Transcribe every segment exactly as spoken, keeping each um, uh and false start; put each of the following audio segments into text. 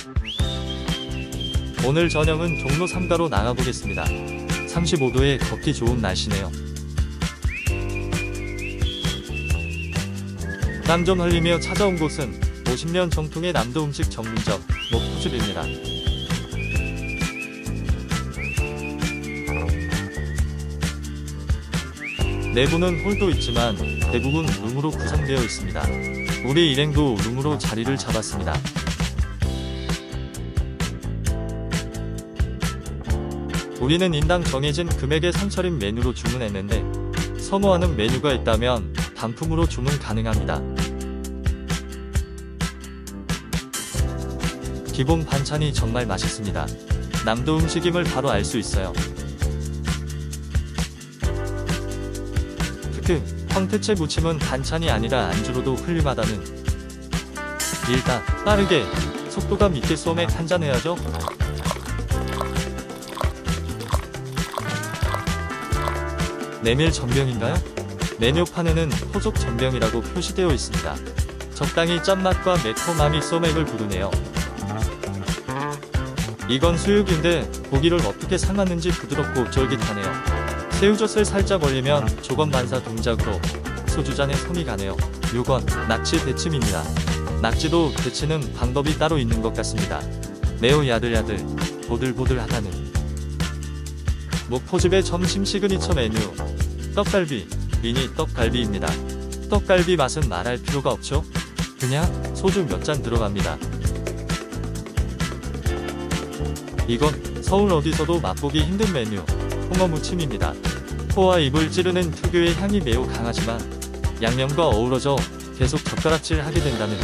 오늘 저녁은 종로 삼가로 나가보겠습니다. 삼십오 도에 걷기 좋은 날씨네요. 땀 좀 흘리며 찾아온 곳은 오십 년 정통의 남도 음식 전문점 목포집입니다. 내부는 홀도 있지만 대부분 룸으로 구성되어 있습니다. 우리 일행도 룸으로 자리를 잡았습니다. 우리는 인당 정해진 금액의 상차림 메뉴로 주문했는데 선호하는 메뉴가 있다면 단품으로 주문 가능합니다. 기본 반찬이 정말 맛있습니다. 남도 음식임을 바로 알 수 있어요. 특히 황태채 무침은 반찬이 아니라 안주로도 훌륭하다는. 일단 빠르게 속도감 있게 소맥 한잔 해야죠. 메밀 전병인가요? 메뉴판에는 호족 전병이라고 표시되어 있습니다. 적당히 짠맛과 매콤함이 소맥을 부르네요. 이건 수육인데 고기를 어떻게 삶았는지 부드럽고 쫄깃하네요. 새우젓을 살짝 올리면 조건 반사 동작으로 소주잔에 손이 가네요. 요건 낙지 데침입니다. 낙지도 데치는 방법이 따로 있는 것 같습니다. 매우 야들야들 보들보들하다는. 목포집의 점심 시그니처 메뉴 떡갈비, 미니 떡갈비입니다. 떡갈비 맛은 말할 필요가 없죠? 그냥 소주 몇 잔 들어갑니다. 이건 서울 어디서도 맛보기 힘든 메뉴 홍어무침입니다. 코와 입을 찌르는 특유의 향이 매우 강하지만 양념과 어우러져 계속 젓가락질 하게 된다는.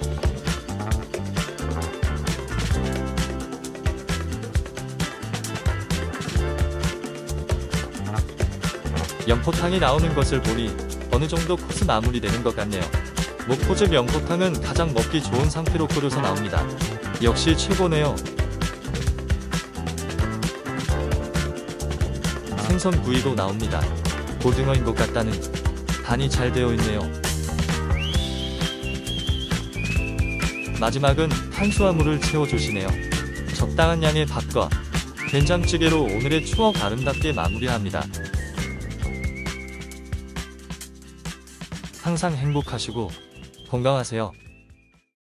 연포탕이 나오는 것을 보니 어느정도 코스 마무리되는 것 같네요. 목포집 연포탕은 가장 먹기 좋은 상태로 끓여서 나옵니다. 역시 최고네요. 생선 구이도 나옵니다. 고등어인 것 같다는. 간이 잘 되어 있네요. 마지막은 탄수화물을 채워주시네요. 적당한 양의 밥과 된장찌개로 오늘의 추억 아름답게 마무리합니다. 항상 행복하시고 건강하세요.